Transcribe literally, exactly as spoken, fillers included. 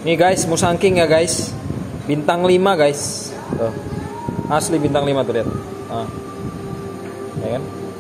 Nih guys, Musang King ya guys. Bintang lima guys. Tuh. Asli bintang lima tuh lihat. Nah. Ya kan?